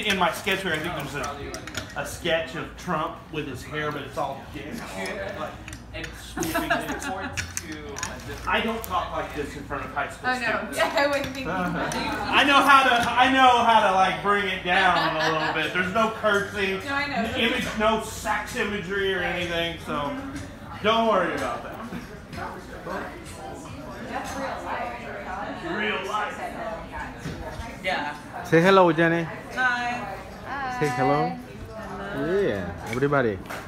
in my sketch here, I think there's a sketch of Trump with his hair, but it's all dense. And swooping towards I don't talk like this in front of high school students. Yeah, I wouldn't think. I know how to like bring it down a little bit. There's no cursing, no sex imagery or anything, so don't worry about that. That's real life. Real life. Yeah. Say hello, Jenny. Hi. Say hello. Yeah, everybody.